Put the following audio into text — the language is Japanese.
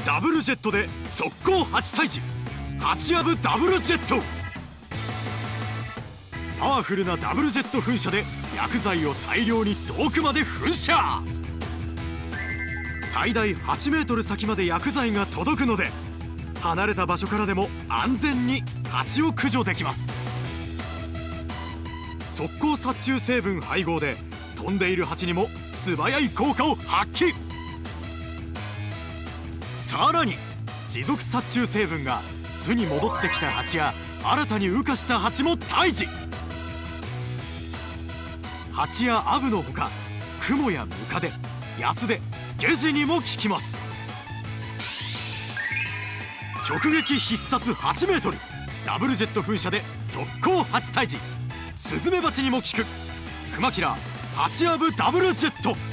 ダブルジェットで速攻8退治、8アブダブルジェット。パワフルなダブルジェット噴射で薬剤を大量に遠くまで噴射。最大8メートル先まで薬剤が届くので、離れた場所からでも安全に蜂を駆除できます。速攻殺虫成分配合で飛んでいる蜂にも素早い効果を発揮。さらに持続殺虫成分が巣に戻ってきた蜂や新たに羽化した蜂も退治。蜂やアブのほか、クモやムカデ、ヤスデ、ゲジにも効きます。直撃必殺8メートル、ダブルジェット噴射で速攻8退治。スズメバチにも効くクマキラー8アブダブルジェット。